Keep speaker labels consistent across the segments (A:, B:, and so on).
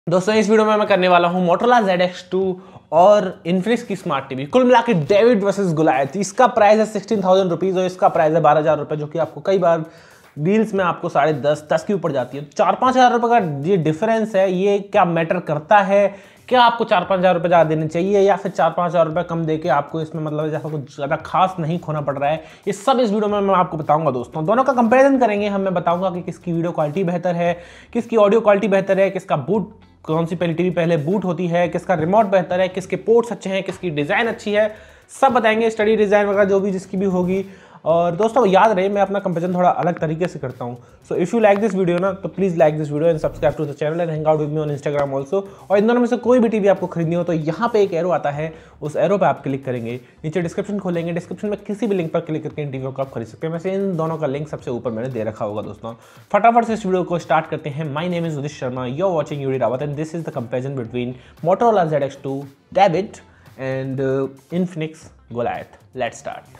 A: दोस्तों इस वीडियो में मैं करने वाला हूं Motorola ZX2 और Infinix की स्मार्ट टीवी। कुल मिला के डेविड वर्सेस गोलायत। इसका प्राइस है 16,000 रुपीज़ और इसका प्राइस है 12,000 रुपये, जो कि आपको कई बार डील्स में आपको 10.5 के ऊपर जाती है। 4-5 हज़ार रुपये का ये डिफरेंस है, ये क्या मैटर करता है? क्या आपको 4-5 हज़ार रुपये ज़्यादा देने चाहिए या फिर 4-5 हज़ार रुपये कम देके आपको इसमें मतलब जैसा कुछ ज़्यादा खास नहीं खोना पड़ रहा है? ये सब इस वीडियो में मैं आपको बताऊंगा। दोस्तों दोनों का कंपैरिजन करेंगे हम। मैं बताऊंगा कि किसकी वीडियो क्वालिटी बेहतर है, किसकी ऑडियो क्वालिटी बेहतर है, किसका बूट कौन सी पहली टीवी पहले बूट होती है, किसका रिमोट बेहतर है, किसके पोर्ट्स अच्छे हैं, किसकी डिज़ाइन अच्छी है, सब बताएंगे। स्टडी डिज़ाइन वगैरह जो भी जिसकी भी होगी। और दोस्तों याद रहे मैं अपना कंपैरिजन थोड़ा अलग तरीके से करता हूं। So if you like this video ना तो please like this video and subscribe to the channel and hang out with me on Instagram also. और इन दोनों में से कोई भी टीवी आपको खरीदनी हो तो यहाँ पे एक एरो आता है, उस एरो पे आप क्लिक करेंगे, नीचे डिस्क्रिप्शन खोलेंगे, डिस्क्रिप्शन में किसी भी लिंक पर क्लिक करके इन टीवियों को आप खरीद सकते हैं। वैसे इन दोनों का लिंक सबसे ऊपर मैंने दे रखा होगा। दोस्तों फटाफट से इस वीडियो को स्टार्ट करते हैं। My name is Udit Sharma, you are watching UD Rawat and this is the comparison between Motorola ZX2 David and Infinix Goliath. Let's start.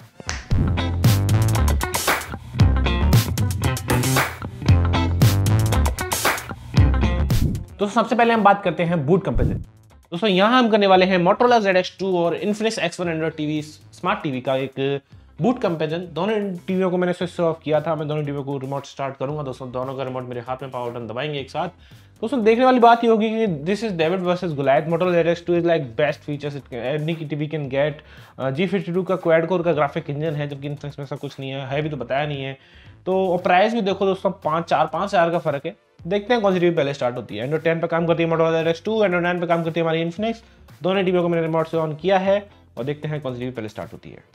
A: दोस्तों सबसे पहले हम बात करते हैं बूट कंपैरिजन। दोस्तों यहाँ हम करने वाले हैं Motorola ZX2 और Infinix X1 Android TV smart TV का एक बूट कंपैरिजन। दोनों टीवियों को मैंने स्विच ऑफ किया था। मैं दोनों टीवियों को रिमोट स्टार्ट करूंगा। दोस्तों दोनों का रिमोट मेरे हाथ में, पावर बटन दबाएंगे एक साथ। दोस्तों देखने वाली बात ये होगी कि this is David versus Goliath. Motorola ZX2 is like best features any की टीवी कैन गेट। G52 का क्वाड कोर का ग्राफिक इंजन है, जबकि Infinix में ऐसा कुछ नहीं है भी तो बताया नहीं है। तो प्राइस भी देखो दोस्तों 5 हज़ार का फर्क है। देखते हैं कौन सी टीवी पहले स्टार्ट होती है। एंड्रॉइड 10 पे काम करती है Motorola ZX2, एंड्रॉइड 9 पे काम करती है हमारी Infinix। दोनों टीवियों को मैंने रिमोट से ऑन किया है और देखते हैं कौन सी टीवी पहले स्टार्ट होती है।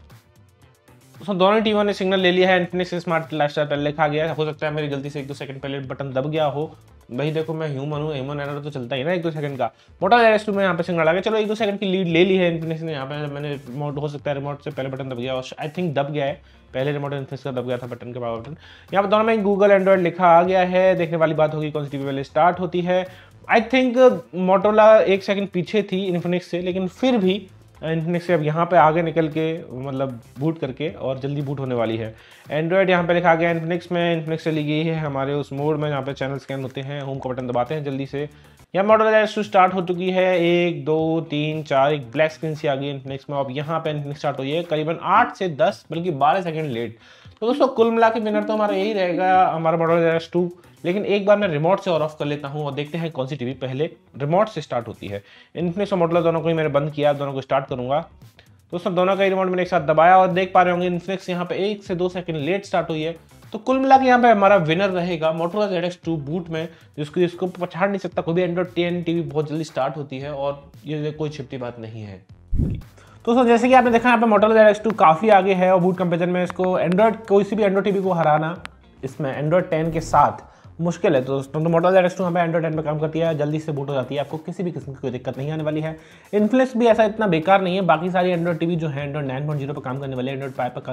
A: दोस्तों दोनों टीमों ने सिग्नल ले लिया है। Infinix स्मार्ट लाइफस्टाइल पहले लिखा गया है। हो सकता है मेरी गलती से 1-2 सेकंड पहले बटन दब गया हो। भाई देखो मैं ह्यूमन हूँ, ह्यूमन एरर तो चलता ही ना 1-2 सेकंड का। Motorola ZX2 में यहाँ पे सिग्नल आ गया। चलो 1-2 सेकंड की लीड ले ली है Infinix ने। यहाँ पे मैंने रिमोट, हो सकता है रिमोट से पहले बटन दब गया और आई थिंक दब गया है। पहले रिमोट Infinix का दब गया था बटन के, पावर बटन। यहाँ पे दोनों में गूगल एंड्रॉइड लिखा आ गया है। देखने वाली बात होगी कौन सी टीवी पहले स्टार्ट होती है। आई थिंक Motorola 1 सेकंड पीछे थी Infinix से, लेकिन फिर भी Infinix से अब यहाँ पे आगे निकल के मतलब बूट करके और जल्दी बूट होने वाली है। एंड्रॉइड यहाँ पे लिखा गया Infinix में। Infinix चली गई है हमारे उस मोड में जहाँ पे चैनल स्कैन होते हैं। होम का बटन दबाते हैं जल्दी से। यहाँ Motorola ZX2 स्टार्ट हो चुकी है। 1 2 3 4 एक ब्लैक स्क्रीन सी आ गई Infinix में। अब यहाँ पे Infinix स्टार्ट हुई है करीबन 8 से 10 बल्कि 12 सेकंड लेट। तो दोस्तों कुल मिला के विनर तो हमारा यही रहेगा, हमारा Motorola ZX2। लेकिन एक बार मैं रिमोट से और ऑफ कर लेता हूं और देखते हैं कौन सी टीवी पहले रिमोट से स्टार्ट होती है। Infinix और Motorola दोनों को ही मैंने बंद किया, दोनों को स्टार्ट करूंगा। दोस्तों दोनों का ही रिमोट मैंने एक साथ दबाया और देख पा रहे होंगे Infinix यहाँ पे 1 से 2 सेकंड लेट स्टार्ट हुई है। तो कुल मिला के यहाँ पे हमारा विनर रहेगा Motorola ZX2 बूट में, जिसको पछाड़ नहीं सकता कोई भी। एंड्रॉइड 10 टीवी बहुत जल्दी स्टार्ट होती है और ये कोई छिपती बात नहीं है। दोस्तों जैसे कि आपने देखा यहाँ पे Motorola ZX2 काफ़ी आगे है और बूट कंपैरिजन में इसको एंड्रॉइड, कोई सी भी एंड्रॉइड टीवी को हराना इसमें एंड्रॉइड 10 के साथ मुश्किल है। तो दोस्तों तो Motorola ZX2 यहाँ पे एंड्रॉइड 10 पे काम करती है, जल्दी से बूट हो जाती है, आपको किसी भी किस्म की कोई दिक्कत नहीं आने वाली है। Infinix भी ऐसा इतना बेकार नहीं है। बाकी सारी एंड्रॉइड टीवी जो है एंड्रॉइड 9.0 पर काम करने वाली, एंड्रॉइड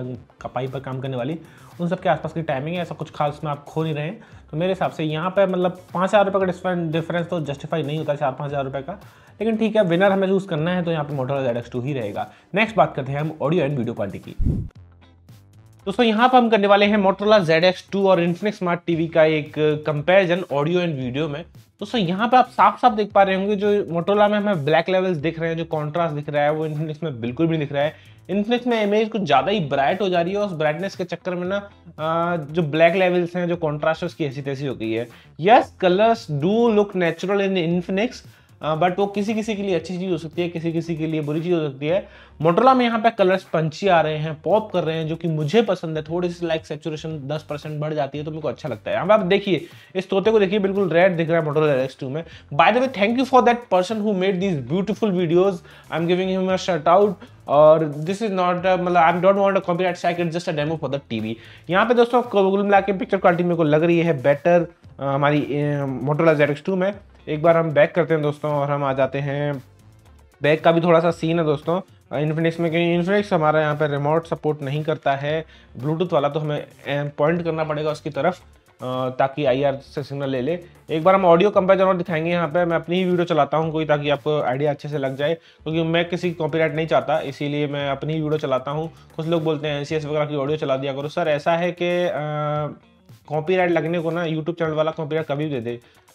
A: 5 पर काम करने वाली, उन सब के आसपास की टाइमिंग है। ऐसा कुछ खास में आप खो नहीं रहे हैं। तो मेरे हिसाब से यहाँ पर मतलब 5 हज़ार रुपये का डिफरेंस तो जस्टिफाई नहीं होता 4-5 हज़ार रुपये का। लेकिन ठीक है, विनर हमें चूज़ करना है तो यहाँ पे Motorola ZX2 ही रहेगा। नेक्स्ट बात करते हैं हम ऑडियो एंड वीडियो क्वालिटी की। दोस्तों यहाँ पर हम करने वाले हैं Motorola ZX2 और Infinix स्मार्ट टीवी का एक कंपैरिजन ऑडियो एंड वीडियो में। दोस्तों यहाँ पे आप साफ साफ देख पा रहे होंगे जो Motorola में हमें ब्लैक लेवल्स दिख रहे हैं, जो कॉन्ट्रास्ट दिख रहा है, वो Infinix में बिल्कुल भी नहीं दिख रहा है। Infinix में इमेज कुछ ज़्यादा ही ब्राइट हो जा रही है और उस ब्राइटनेस के चक्कर में ना जो ब्लैक लेवल्स हैं, जो कॉन्ट्रास्ट है, उसकी ऐसी तैसी हो गई है। Yes, colours do look natural in Infinix, but वो किसी किसी के लिए अच्छी चीज़ हो सकती है, किसी किसी के लिए बुरी चीज़ हो सकती है। Motorola में यहाँ पे कलर्स पंची आ रहे हैं, पॉप कर रहे हैं, जो कि मुझे पसंद है। थोड़ी सी लाइक सैचुरेशन 10% बढ़ जाती है तो मेरे को अच्छा लगता है। यहाँ पे आप देखिए इस तोते को देखिए, बिल्कुल रेड दिख रहा है Motorola ZX2 में। By the way thank you for that person who made these beautiful videos. I am giving him a shout out. और दिस इज नॉट मतलब I don't want a copyright strike, it's just a demo for the TV. यहाँ पे दोस्तों कुल मिला के picture quality मेरे को लग रही है बेटर हमारी Motorola ZX2 में। एक बार हम बैक करते हैं दोस्तों और हम आ जाते हैं। बैक का भी थोड़ा सा सीन है दोस्तों Infinix में, क्योंकि Infinix हमारा यहाँ पे रिमोट सपोर्ट नहीं करता है ब्लूटूथ वाला, तो हमें पॉइंट करना पड़ेगा उसकी तरफ ताकि IR से सिग्नल ले ले। एक बार हम ऑडियो कंपैरिजन और दिखाएंगे यहाँ पे। मैं अपनी ही वीडियो चलाता हूँ कोई, ताकि आपको आइडिया अच्छे से लग जाए, क्योंकि मैं किसी कॉपीराइट नहीं चाहता, इसीलिए मैं अपनी ही वीडियो चलाता हूँ। कुछ लोग बोलते हैं NCS वगैरह की ऑडियो चला दिया करो। सर ऐसा है कि कॉपीराइट लगने को ना यूट्यूब चैनल वाला कॉपीराइट कभी भी दे दे,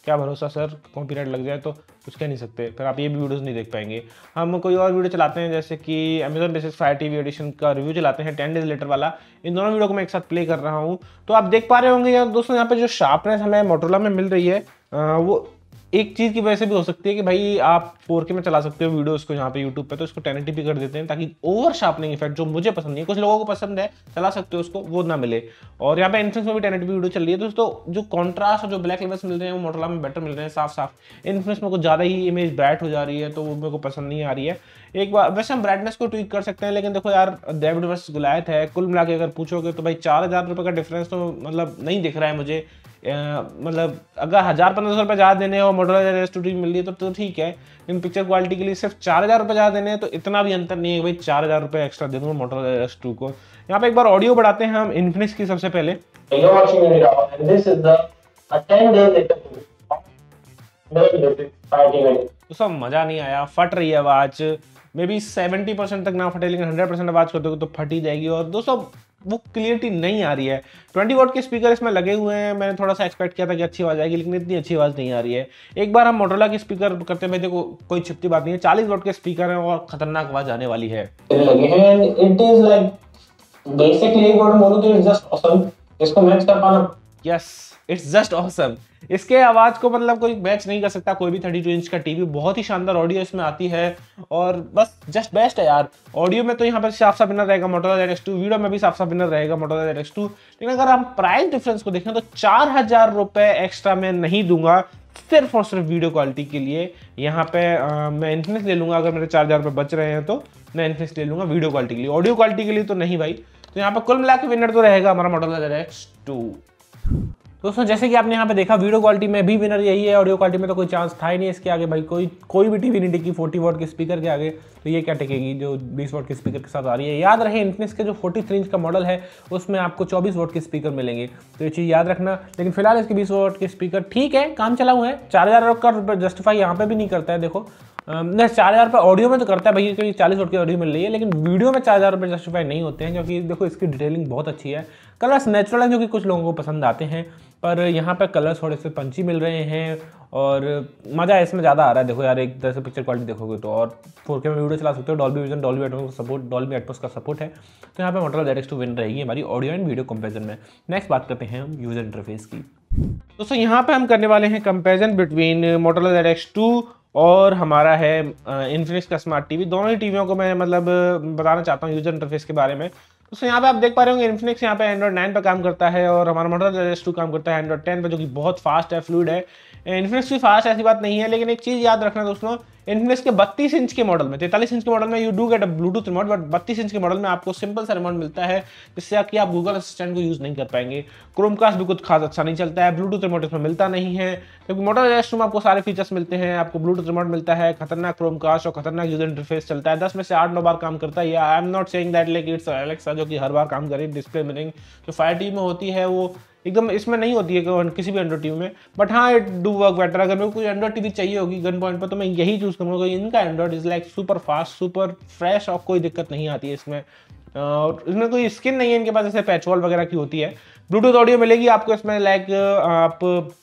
A: क्या भरोसा सर, कॉपीराइट लग जाए तो कुछ कह नहीं सकते, फिर आप ये भी वीडियोस नहीं देख पाएंगे। हम कोई और वीडियो चलाते हैं, जैसे कि Amazon basics fire TV edition का रिव्यू चलाते हैं 10 डेज लेटर वाला, इन दोनों वीडियो को मैं एक साथ प्ले कर रहा हूँ। तो आप देख पा रहे होंगे यार दोस्तों, यहाँ पे जो शार्पनेस हमें मोटोरोला में मिल रही है वो एक चीज़ की वजह से भी हो सकती है कि भाई आप 4K में चला सकते हो वीडियोस को यहाँ पे यूट्यूब पे, तो इसको 1080p कर देते हैं ताकि ओवर शार्पनिंग इफेक्ट, जो मुझे पसंद नहीं है, कुछ लोगों को पसंद है, चला सकते हो उसको, वो ना मिले। और यहाँ पे इन्फिनिक्स में भी 1080p वीडियो चल रही है दोस्तों। जो कॉन्ट्रास्ट और जो ब्लैक लेवल्स मिल रहे हैं वो मोटोरोला में बेटर मिल रहे हैं, साफ साफ। इन्फिनिक्स में कुछ ज़्यादा ही इमेज ब्राइट हो जा रही है, तो वो मेरे को पसंद नहीं आ रही है। एक बार वैसे हम ब्राइटनेस को ट्वीक कर सकते हैं, लेकिन देखो यार डेविड वर्सेस गोलियथ है, कुल मिला के अगर पूछोगे तो भाई 4000 रुपये का डिफरेंस तो मतलब नहीं दिख रहा है मुझे। मतलब अगर 1000-1500 रुपये ज़्यादा देने और मोटोरोला एस टू मिल रही है तो ठीक है, लेकिन पिक्चर क्वालिटी के लिए सिर्फ 4000 रुपये ज़्यादा देने हैं, तो इतना भी अंतर नहीं है भाई 4000 रुपये एक्स्ट्रा दे दूँगा मोटोरोला एस टू को। यहाँ पे एक बार ऑडियो बढ़ाते हैं हम इन्फिनिक्स की सबसे पहले। दोस्तों मज़ा नहीं आया, फट रही है आवाज़, मे बी 70% तक ना फटे, लेकिन 100% आवाज़ कर दोगे तो फट ही जाएगी। और दोस्तों वो क्लियरिटी नहीं आ रही है। 20 वॉट के स्पीकर इसमें लगे हुए हैं, मैंने थोड़ा सा एक्सपेक्ट किया था कि अच्छी आवाज़ आएगी, लेकिन इतनी अच्छी आवाज़ नहीं आ रही है। एक बार हम मोटोरोला की स्पीकर करते हैं, देखो कोई छिपती बात नहीं है, 40 वॉट के स्पीकर हैं और खतरनाक आवाज़ आने वाली है। Yes, it's just awesome. इसके आवाज को मतलब कोई मैच नहीं कर सकता कोई भी 32 इंच का टीवी। बहुत ही शानदार ऑडियो इसमें आती है और बस जस्ट बेस्ट है यार। ऑडियो में तो यहाँ पर साफ साफ विनर रहेगा मोटोरोला ZX2, वीडियो में भी साफ साफ विनर रहेगा मोटोरोला ZX2। लेकिन अगर हम प्राइस डिफरेंस को देखें तो 4000 रुपये एक्स्ट्रा मैं नहीं दूंगा सिर्फ और सिर्फ वीडियो क्वालिटी के लिए। यहाँ पे मैं इन्फिनिक्स ले लूंगा, अगर मेरे 4000 रुपये बच रहे हैं तो मैं इन्फिनिक्स ले लूंगा वीडियो क्वालिटी के लिए, ऑडियो क्वालिटी के लिए तो नहीं भाई। तो यहाँ पर कुल मिला के विनर तो रहेगा हमारा मोटोरोला ZX2। दोस्तों जैसे कि आपने यहाँ पे देखा, वीडियो क्वालिटी में भी विनर यही है, ऑडियो क्वालिटी में तो कोई चांस था ही नहीं इसके आगे भाई। कोई भी टीवी नहीं टिकी 40 वॉट के स्पीकर के आगे, तो ये क्या टिकेगी जो 20 वॉट के स्पीकर के साथ आ रही है। याद रहे इन्फिनिक्स के जो 43 इंच का मॉडल है उसमें आपको 24 वॉट के स्पीकर मिलेंगे, तो ये चीज़ याद रखना। लेकिन फिलहाल इसके 20 वॉट के स्पीकर ठीक है, काम चलाऊ है। 4000 का जस्टिफाई यहाँ पे भी नहीं करता है। देखो नहीं, 4000 रुपये ऑडियो में तो करता है भैया, क्योंकि 40 वोट की ऑडियो मिल रही है, लेकिन वीडियो में 4000 रुपये जस्टिफाई नहीं होते हैं, क्योंकि देखो इसकी डिटेलिंग बहुत अच्छी है, कलर्स नेचुरल हैं जो कि कुछ लोगों को पसंद आते हैं, पर यहाँ पे कलर्स थोड़े से पंची मिल रहे हैं और मज़ा इसमें ज़्यादा आ रहा है। देखो यार एक तरह से पिक्चर क्वालिटी देखोगे तो, और 4K में वीडियो चला सकते हो, डॉल्बी विजन, डॉल्बी एटमॉस का सपोर्ट है, तो यहाँ पे मोटोरोला ZX2 विन रहेगी हमारी ऑडियो एंड वीडियो कंपेरिजन में। नेक्स्ट बात करते हैं हम यूजर इंटरफेस की। दोस्तों यहाँ पे हम करने वाले हैं कंपेरिजन बिटवीन मोटोरोला ZX2 और हमारा है इन्फिनिक्स का स्मार्ट टीवी। दोनों ही टीवियों को मैं मतलब बताना चाहता हूँ यूजर इंटरफेस के बारे में। तो यहाँ पे आप देख पा रहे होंगे इन्फिनिक्स यहाँ पे एंड्रॉइड 9 पर काम करता है और हमारा मोटोरोला ZX2 काम करता है एंड्रॉइड 10 पर, जो कि बहुत फास्ट है, फ्लूइड है। इन्फिनिक्स भी फास्ट ऐसी बात नहीं है, लेकिन एक चीज़ याद रखना दोस्तों, इन्फिनिक्स के 32 इंच के मॉडल में, 43 इंच के मॉडल में you do get a Bluetooth remote, but 32 inch के मॉडल में आपको सिंपल सा रिमोट मिलता है, जिससे कि आप गूगल असिस्टेंट को यूज़ नहीं कर पाएंगे। क्रोमकास्ट भी कुछ खास अच्छा नहीं चलता है, ब्लूटूथ रिमोट इसमें मिलता नहीं है, क्योंकि मोटोरोला ZX2 में आपको सारे फीचर्स मिलते हैं। आपको ब्लूटूथ रिमोट मिलता है, खतरनाक क्रोमकास्ट और खतरनाक यूजर इंटरफेस चलता है, 10 में से 8-9 बार काम करता है। I am not saying that like it's Alexa जो कि हर बार काम करे। डिस्प्ले मिररिंग जो फायर टीवी में होती है वो एकदम इसमें नहीं होती है किसी भी एंड्रॉइड टीवी में, बट हाँ इट डू वर्क बेटर। अगर मेरे को कोई एंड्रॉइड टीवी चाहिए होगी गन पॉइंट पर, तो मैं यही चूज़ करूँगा। इनका Android is like super fast, super fresh और कोई दिक्कत नहीं आती है इसमें। और इसमें कोई स्किन नहीं है इनके पास जैसे पैचवॉल वगैरह की होती है। ब्लूटूथ ऑडियो मिलेगी आपको इसमें, लाइक आप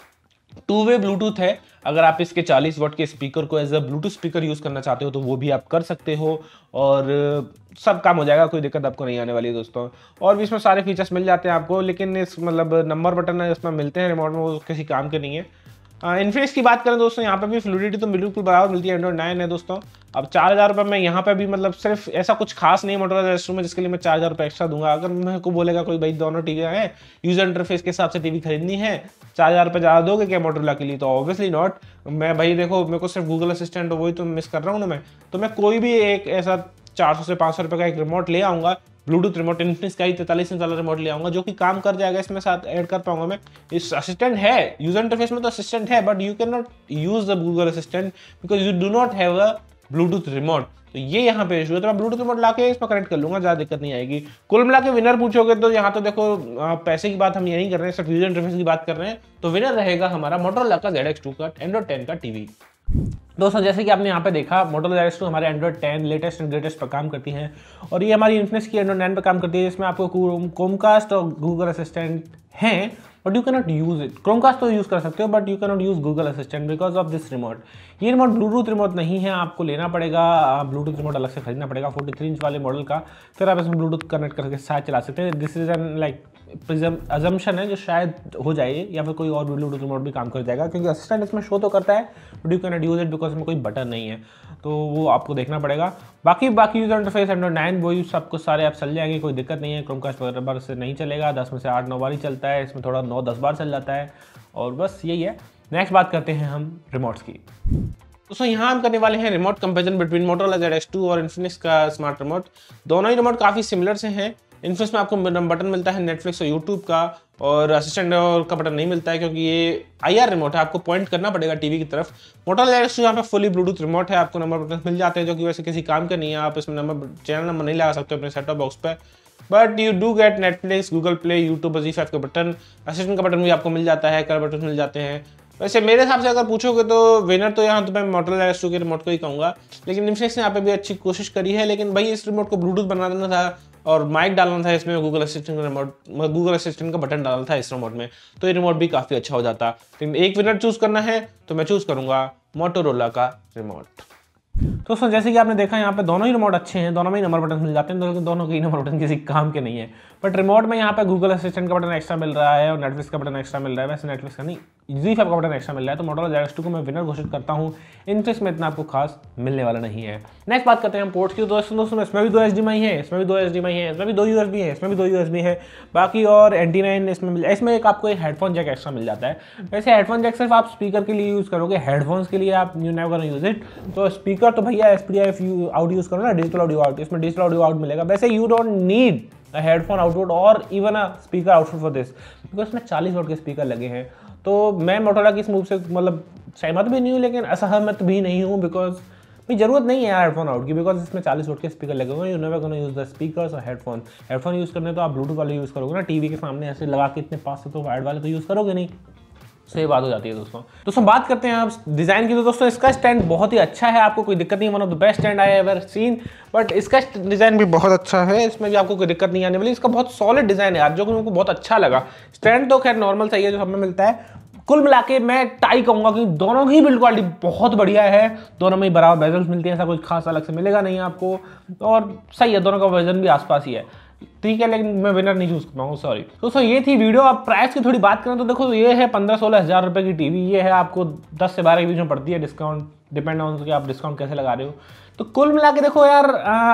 A: 2 वे ब्लूटूथ है। अगर आप इसके 40 वॉट के स्पीकर को as a Bluetooth speaker use करना चाहते हो तो वो भी आप कर सकते हो और सब काम हो जाएगा, कोई दिक्कत आपको नहीं आने वाली है दोस्तों। और भी इसमें सारे फीचर्स मिल जाते हैं आपको, लेकिन इस मतलब नंबर बटन इसमें मिलते हैं रिमोट में, वो किसी काम के नहीं है। इन्फिनिक्स की बात करें दोस्तों, यहाँ पे भी फ्लूइडिटी तो बिल्कुल बराबर मिलती है, एंड्रॉइड 9 है दोस्तों। अब 4000 रुपये में यहाँ पे भी मतलब सिर्फ ऐसा कुछ खास नहीं है मोटोरोला ZX2 में जिसके लिए मैं 4000 रुपये एक्स्ट्रा दूंगा। अगर मेरे को बोलेगा कोई भाई दोनों टीवी हैं, यूजर इंटरफेस के हिसाब से टीवी खरीदनी है, 4000 रुपये ज़्यादा दोगे क्या मोटोरोला के लिए? तो ऑब्वियसली नॉट। मैं भाई देखो मेरे को सिर्फ गूगल असिस्टेंट वही तो मिस कर रहा हूँ ना मैं, तो मैं कोई भी एक ऐसा 400 से 500 रुपये का एक रिमोट ले आऊँगा, ब्लूटूथ रिमोट, इन्फिनिक्स का ही 43 इंच वाला रिमोट ले आऊँगा जो कि काम कर जाएगा, इसमें साथ ऐड कर पाऊंगा मैं। इस असिस्टेंट है यूजर इंटरफेस में, तो असिस्टेंट है, but you can not use the Google assistant because you do not have a Bluetooth remote. तो ये यहाँ पे इशू है, तो मैं ब्लूटूथ रिमोट लाके इसमें कनेक्ट कर लूंगा, ज़्यादा दिक्कत नहीं आएगी। कुल मिला के विनर पूछोगे तो यहाँ तो देखो पैसे की बात हम ये नहीं कर रहे हैं, सिर्फ यूजर इंटरफेस की बात कर रहे हैं। तो विनर रहेगा हमारा मोटोरोला का ZX2 का एंड्रॉइड 10 का टीवी। दोस्तों जैसे कि आपने यहाँ पे देखा, मोटोरोला ZX2 हमारे एंड्रॉइड 10 लेटेस्ट एंड ग्रेटेस्ट पर काम करती है और ये हमारी इन्फिनिक्स की एंड्रॉइड 9 पर काम करती है, जिसमें आपको क्रोमकास्ट और गूगल असिस्टेंट हैं, but you can not use it. Chromecast तो यूज़ कर सकते हो but you can not use Google assistant because of this remote. ये रिमोट ब्लूटूथ रिमोट नहीं है, आपको लेना पड़ेगा ब्लूटूथ रिमोट अलग से खरीदना पड़ेगा 43 इंच वाले मॉडल का, फिर आप इसमें ब्लूटूथ कनेक्ट करके शायद चला सकते हैं। This is an like assumption है जो शायद हो जाए, या फिर कोई और ब्लूटूथ रिमोट भी काम कर जाएगा, क्योंकि असिस्टेंट इसमें शो तो करता है but you can not use it because इसमें कोई बटन नहीं है, तो वो आपको देखना पड़ेगा। बाकी यूजर इंटरफेस एंड्रॉइड 9 वो सब कुछ सारे ऐप चल जाएंगे, कोई दिक्कत नहीं है। क्रोमकास्ट बार से नहीं चलेगा, 10 में से 8-9 बार ही चलता है, इसमें थोड़ा 9-10 बार चल जाता है, और बस यही है। नेक्स्ट बात करते हैं हम रिमोट्स की। दोस्तों यहाँ हम करने वाले हैं remote comparison between Motorola ZX2 और इन्फिनिक्स का स्मार्ट रिमोट। दोनों ही रिमोट काफ़ी सिमिलर से हैं। इन्फिनिक्स में आपको बटन मिलता है नेटफ्लिक्स और यूट्यूब का, और असिस्टेंट का बटन नहीं मिलता है क्योंकि ये IR रिमोट है, आपको पॉइंट करना पड़ेगा टीवी की तरफ। मोटोरोला ZX2 यहाँ पे फुली ब्लूटूथ रिमोट है, आपको नंबर बटन मिल जाते हैं जो कि वैसे किसी काम के नहीं है, आप इसमें चैनल नंबर नहीं लगा सकते अपने सेट टॉप बॉक्स पे, but you do get Netflix, Google play, YouTube, ZEE5 का बटन, असिस्टेंट का बटन भी आपको मिल जाता है, कलर बटन मिल जाते हैं। वैसे मेरे हिसाब से अगर पूछोगे तो विनर तो यहाँ तो मैं मोटोरोला ZX2 के रिमोट को ही कहूँगा, लेकिन इन्फिनिक्स ने यहाँ पे भी अच्छी कोशिश करी है। लेकिन भाई इस रिमोट को ब्लूटूथ बना देना था और माइक डालना था इसमें, गूगल असिस्टेंट का बटन डालना था इस रिमोट में, तो ये रिमोट भी काफ़ी अच्छा हो जाता। लेकिन एक विनर चूज़ करना है तो मैं चूज़ करूँगा मोटोरोला का रिमोट। दोस्तों जैसे कि आपने देखा यहाँ पे दोनों ही रिमोट अच्छे हैं, दोनों में ही नंबर बटन मिल जाते हैं, दोनों के ही नंबर बटन किसी काम के नहीं है। बट रिमोट में यहाँ पे गूगल असिस्टेंट का बटन एक्स्ट्रा मिल रहा है और नेटफ्लिक्स का बटन एक्स्ट्रा मिल रहा है, वैसे नेटफ्लिक्स का नहीं, ZEE5 का बटन एक्स्ट्रा मिल रहा है, तो मोटोरोला ZX2 को मैं विनर घोषित करता हूँ। इन्फिनिक्स में इतना आपको खास मिलने वाला नहीं है। नेक्स्ट बात करते हैं हम पोर्ट्स की। दोस्तों इसमें भी 2 HDMI है, इसमें भी 2 HDMI है, इसमें भी 2 USB है, इसमें भी 2 USB है, बाकी और एंटीना इसमें एक आपको एक हेडफोन जैक एक्स्ट्रा मिल जाता है। वैसे हेडफोन जैक सिर्फ आप स्पीकर के लिए यूज़ करोगे, हेडफोन्स के लिए आप you never gonna use it. तो स्पीकर तो भैया SPDIF आउट यूज़ करो ना, डिजिटल ऑडियो आउट, इसमें डिजिटल ऑडियो आउट मिलेगा। वैसे you don't need a headphone output और even a speaker output for this, because इसमें 40 वॉट के स्पीकर लगे हैं। तो मैं मोटोरोला की इस मूव से मतलब सहमत भी नहीं हूँ लेकिन असहमत भी नहीं हूँ, बिकॉज भाई जरूरत नहीं है हेडफोन आउट की, बिकॉज इसमें 40 वोट के स्पीकर लगे हुए हैं। You never gonna use the speakers और हेडफोन यूज़ करने तो आप ब्लूटूथ वाले यूज़ करोगे ना, टीवी के सामने ऐसे लगा के इतने पास से तो वायर्ड वाले तो यूज़ करोगे नहीं। सो ये बात हो जाती है दोस्तों बात करते हैं आप डिज़ाइन की। तो दोस्तों इसका स्टैंड बहुत ही अच्छा है, आपको कोई दिक्कत नहीं, one of the best stand I ever seen. But इसका डिज़ाइन भी बहुत अच्छा है, इसमें भी आपको कोई दिक्कत नहीं आने वाली। इसका बहुत सॉलिड डिज़ाइन है यार, जो कि मेरे को बहुत अच्छा लगा। स्टैंड तो खैर नॉर्मल सही है जो सब में मिलता है। कुल मिला के मैं टाई कहूँगा कि दोनों ही बिल्ड क्वालिटी बहुत बढ़िया है, दोनों में ही बराबर बेजल्स मिलती है, ऐसा कुछ खास अलग से मिलेगा नहीं आपको, और सही है, दोनों का वजन भी आसपास ही है, ठीक है। लेकिन मैं विनर नहीं चूज कर पाऊंगा, सॉरी। दोस्तों ये थी वीडियो। अब प्राइस की थोड़ी बात करें तो देखो ये है 15-16 हज़ार रुपये की टीवी, ये है आपको 10 से 12 के बीच में पड़ती है, डिस्काउंट डिपेंड ऑन कि आप डिस्काउंट कैसे लगा रहे हो। तो कुल मिला के देखो यार,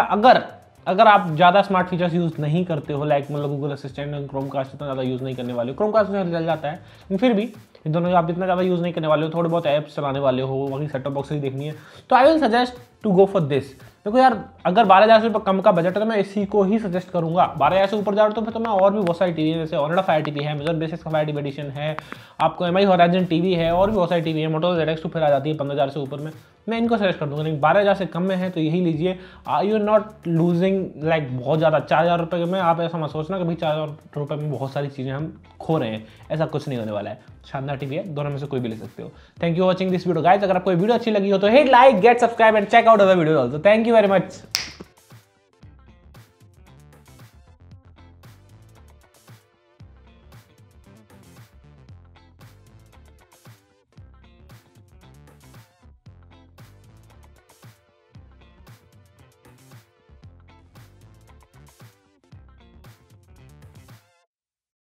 A: अगर आप ज़्यादा स्मार्ट फीचर्स यूज़ नहीं करते हो, लाइक मतलब गूगल असिस्टेंट और क्रोमकास्ट इतना ज़्यादा यूज़ नहीं करने वाले हो, क्रोमकास्ट में चल जाता है, लेकिन फिर भी इन दोनों आप इतना ज़्यादा यूज़ नहीं करने वाले हो, थोड़े बहुत ऐप्स चलाने वाले हो, वहीं सेट टॉप बॉक्स ही देखनी है, तो I will suggest to go for this. देखो यार, अगर 12,000 से कम का बजट है तो मैं इसी को ही सजेस्ट करूंगा। 12,000 से ऊपर जाओ तो फिर तो मैं और भी बहुत सारी टीवी है, जैसे ऑनडा फायर टीवी है, अमेजॉन बेसिस का फायर टीवी एडिशन है, आपको MI होराइजन टीवी है, और भी बहुत सारी टीवी है। मोटोरोला ZX2 फिर आ जाती है 15,000 से ऊपर में, मैं इनको सजेस्ट कर दूंगा। लेकिन 12,000 से कम में है तो यही लीजिए। You are not losing like बहुत ज़्यादा। 4,000 रुपये में आप ऐसा मत सोचना कि भाई 4,000 रुपये में बहुत सारी चीज़ें हम खो रहे हैं, ऐसा कुछ नहीं होने वाला है। शानदार टीवी है, दोनों में से कोई भी ले सकते हो। Thank you watching this video guys. अगर आपको वीडियो अच्छी लगी हो तो hit like, get subscribe and check out other video also. Thank you very much.